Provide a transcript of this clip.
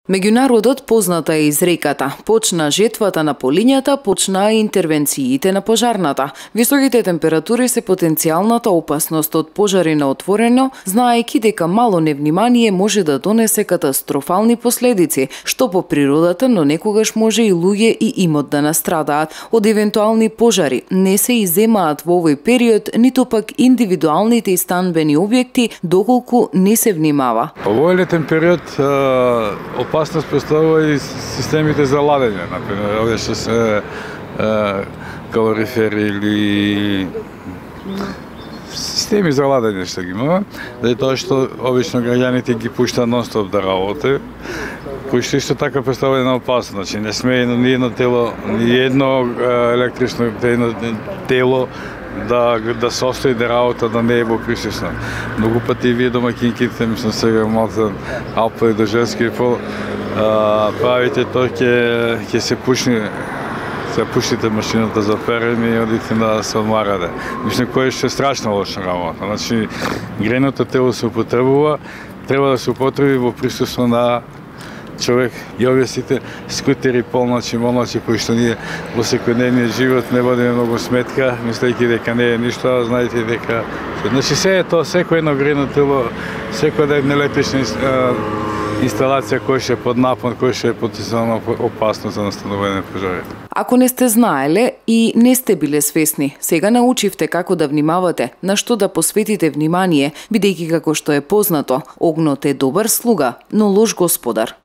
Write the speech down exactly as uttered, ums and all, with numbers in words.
Меѓу народот позната е изреката: почна жетвата на полињата, почнаа интервенциите на пожарната. Високите температури се потенцијалната опасност од пожари на отворено, знаејќи дека мало невнимание може да донесе катастрофални последици, што по природата, но некогаш може и луѓе и имот да настрадаат. Од евентуални пожари не се иземаат во овој период ниту пак индивидуалните и станбени објекти, доколку не се внимава. Овој летен период опасност представува и системите за ладење, например, овие што се е, калорифери или системи за ладење што ги имаме, заради тоа што обично граѓаните ги пуштаат нон-стоп да работи, кои што исто така представува една опасност. Значи не сме ни едно тело, ни едно електрично тело да да состои да работа да не е во присуство. Многу пати вие домаќинките, мислам сега малку Алпа и до женски пол, правите тоа ќе ќе се пушни се пуштите машината за перење и одите да се одмарате. Мислам кој што е страшно лоша работа. Значи грејното тело се употребува, треба да се употреби во присуство на човек и овие сите скутери полночи, молночи кои што ние во секојдневниот живот не водиме многу сметка, мислејќи дека не е ништо, знаете дека значи се е тоа, секој едно грејно тело, секоја една електрична инсталација која што е под напон, која што е потенцијална опасност за настанување на пожари. Ако не сте знаеле и не сте биле свесни, сега научивте како да внимавате, на што да посветите внимание, бидејќи како што е познато, огнот е добар слуга, но лош господар.